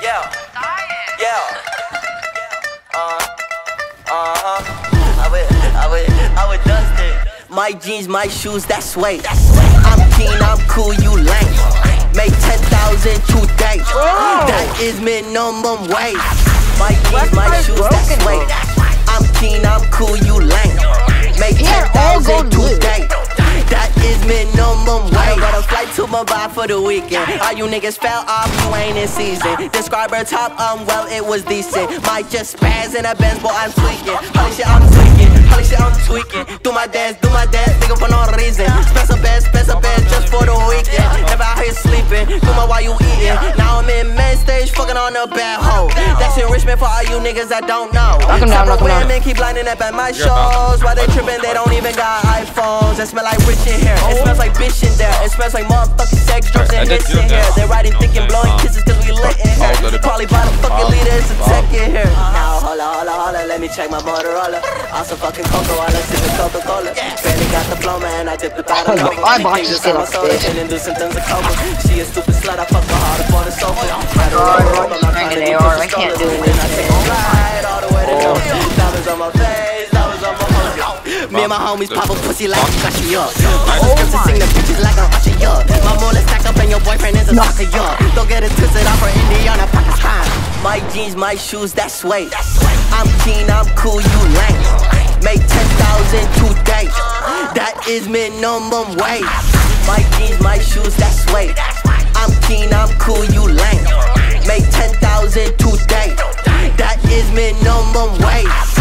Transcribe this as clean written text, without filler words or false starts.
Yeah. Yeah. I would dust it. My jeans, my shoes, that's weight. I'm keen, I'm cool, you lame. Make 10,000 today. That is minimum wage. My jeans, my shoes, that's weight. I'm keen, I'm cool, you lame. Make 10,000 today. That is minimum wage. Got a flight to Mumbai for the weekend. All you niggas fell off, you ain't in season. Describe her top, well, it was decent. Might just spaz in a Benz, boy, I'm tweaking. Holy shit, I'm tweaking. Holy shit, I'm tweaking. Do my dance, nigga, for no reason. Spend some bed just for the weekend. Never out here sleeping, do my while you eating. Now I'm in main stage, fucking on a bad hoe. That's enrichment for all you niggas that don't know. Some women keep lining up at my shows. While they tripping, they don't even got iPhones. That smell like rich in here, it smells like bitch in there. It smells like motherfucking sex, drugs, and hits in here. They're riding thick and blowing kisses cause we lit in here. Probably by the fucking leader, it's a tech in here. Now holla, let me check my Motorola. Also fucking Coca-Cola, sipping Coca-Cola. Barely got the flow, man, I dip the bottle. I bought you still on stage. And do some things of coke. She a stupid slut, I fuck her hard up on the sofa. I can't do it. All the way to go. Diamonds on my face, diamonds on my face. Me and my homies pop a pussy like I'm crushing you. I just come to sing the bitches like I'm watching you. My mullet stack up and your boyfriend is a sucker, yo. Don't get it twisted off for Indiana, Pakistan. My jeans, my shoes, that's weight. I'm keen, I'm cool, you lame. Make 10,000 today. That is minimum wage. My jeans, my shoes, that's weight. I'm keen, I'm cool, you lame. Make 10,000 today. That is minimum wage.